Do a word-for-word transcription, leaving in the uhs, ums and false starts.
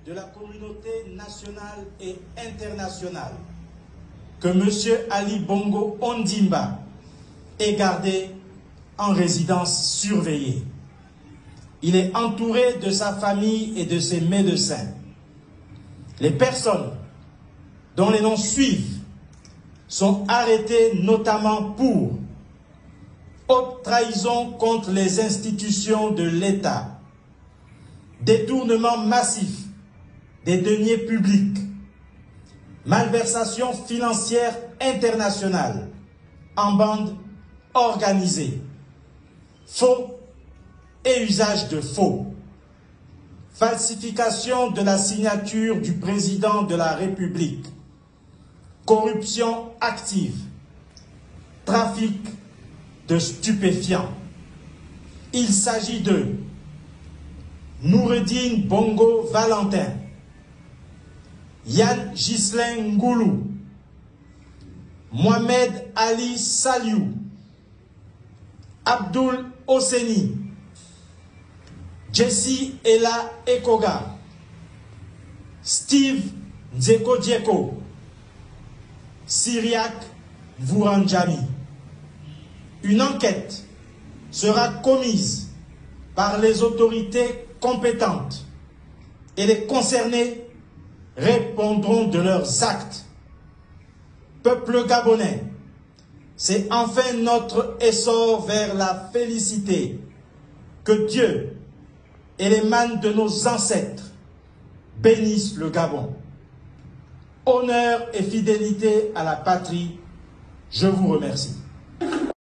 de la communauté nationale et internationale que M. Ali Bongo Ondimba est gardé en résidence surveillée. Il est entouré de sa famille et de ses médecins. Les personnes dont les noms suivent sont arrêtées notamment pour haute trahison contre les institutions de l'État, détournement massif des deniers publics, malversation financière internationale en bande organisée, faux et usage de faux, falsification de la signature du président de la République, corruption active, trafic de stupéfiants. Il s'agit de Noureddine Bongo Valentin, Yann Ghislain Ngoulou, Mohamed Ali Saliou, Abdul Hosseini, Jesse Ella Ekoga, Steve Nzeko Dieko, Syriac Vouranjami. Une enquête sera commise par les autorités compétentes et les concernés répondront de leurs actes. Peuple gabonais, c'est enfin notre essor vers la félicité. Que Dieu et les mains de nos ancêtres bénissent le Gabon. Honneur et fidélité à la patrie, je vous remercie.